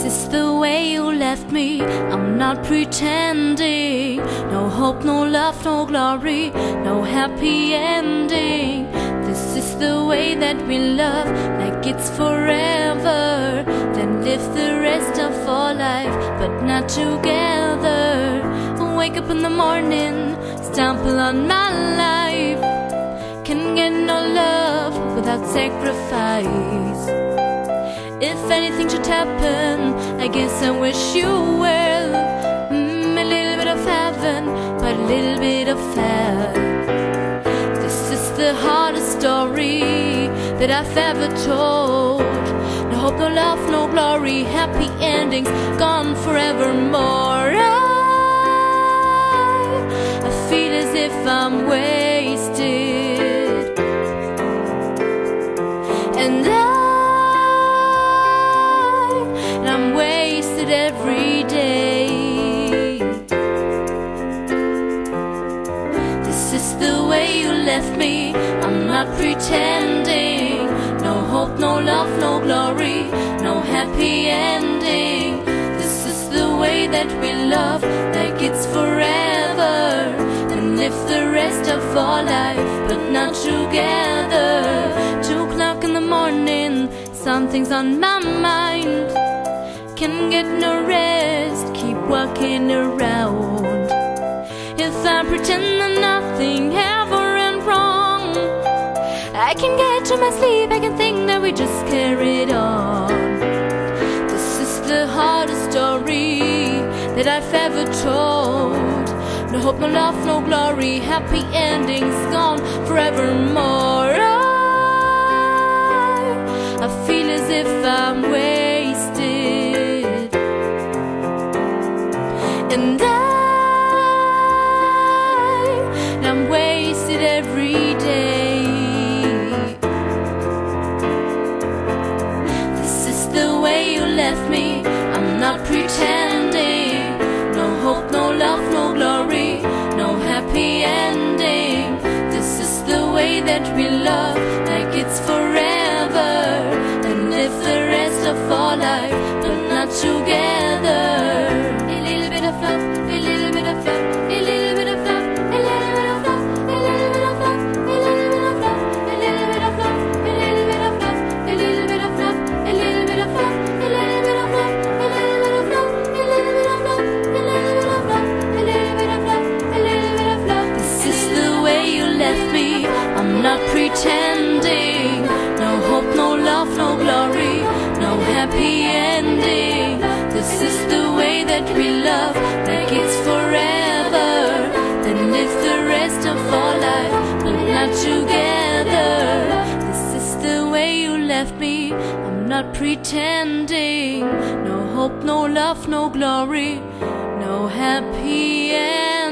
is the way you left me, I'm not pretending. No hope, no love, no glory, no happy ending. This is the way that we love, like it's forever. Then live the rest of our life, but not together. Wake up in the morning, stumble on my life. Can get no love without sacrifice. If anything should happen, I guess I wish you well. A little bit of heaven, but a little bit of hell. This is the hardest story that I've ever told. No hope, no love, no glory, happy endings, gone forevermore. I feel as if I'm wasted, and I'm wasted every day. This is the way you left me, I'm not pretending. No hope, no love, no glory, no happy ending. This is the way that we love, like it's forever. And live the rest of our life, but not together. 2 o'clock in the morning, something's on my mind. Can get no rest, keep walking around. If I pretend that nothing ever went wrong, I can get to my sleep, I can think that we just carried on. This is the hardest story that I've ever told. No hope, no love, no glory, happy endings, gone forevermore. I feel as if I'm wasted, and I'm wasted every day. This is the way you left me, I'm not pretending. No hope, no love, no glory, no happy ending. This is the way that we love, like it's forever. And live the rest of our life, but not together. A little bit of love, a little bit of love, a little bit of love, a little bit of love, a little bit of love, a little bit of love, a little bit of love, a little bit of love, a little bit of love, a little bit of love, a little bit of love, a little bit of love, a little bit of love, a little bit of love, a little bit of love, a little bit of love. This is the way you left me, I'm not pretending. No hope, no love, no glory, no happy ending. This is the way that we love, like it's forever. Then live the rest of our life, but not together. This is the way you left me, I'm not pretending. No hope, no love, no glory, no happy ending.